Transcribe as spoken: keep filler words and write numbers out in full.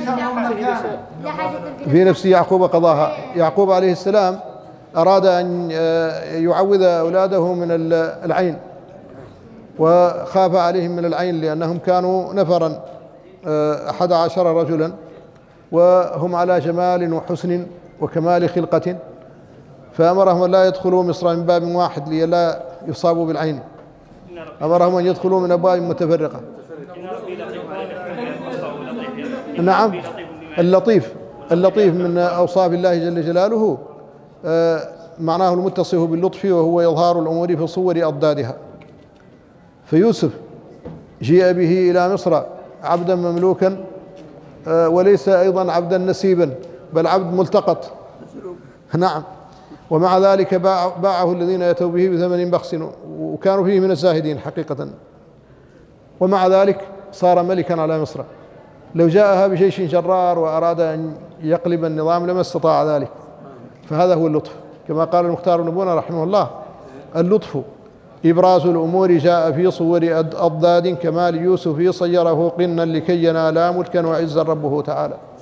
في نفس يعقوب قضاها. يعقوب عليه السلام أراد أن يعوذ أولاده من العين، وخاف عليهم من العين لأنهم كانوا نفرا أحد عشر رجلا، وهم على جمال وحسن وكمال خلقة، فأمرهم أن لا يدخلوا مصر من باب واحد لئلا يصابوا بالعين، أمرهم أن يدخلوا من أبواب متفرقة. نعم، اللطيف اللطيف من أوصاف الله جل جلاله معناه المتصف باللطف، وهو إظهار الأمور في صور أضدادها. فيوسف جيء به إلى مصر عبدا مملوكا، وليس أيضا عبدا نسيبا، بل عبد ملتقط. نعم، ومع ذلك باعه الذين أتوا به بثمن بخس، وكانوا فيه من الزاهدين حقيقة، ومع ذلك صار ملكا على مصر. لو جاءها بجيش جرار وأراد أن يقلب النظام لما استطاع ذلك. فهذا هو اللطف، كما قال المختار بن بونه رحمه الله: اللطف إبراز الأمور جاء في صور أضداد، كمال يوسف صيره قنا لكي ينالا ملكا وعزا ربه تعالى.